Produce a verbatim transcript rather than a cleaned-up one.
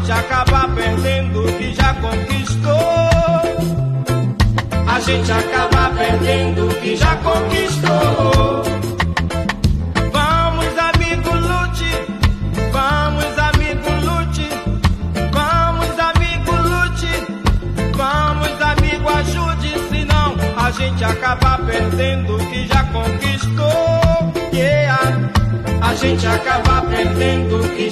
gente acaba perdendo o que já conquistou. A gente acaba perdendo o que já conquistou. Vamos, amigo, lute. Vamos, amigo, lute. Vamos, amigo, lute. Vamos, amigo, ajude. Senão a gente acaba perdendo o que já conquistou. Yeah. A gente acaba perdendo o que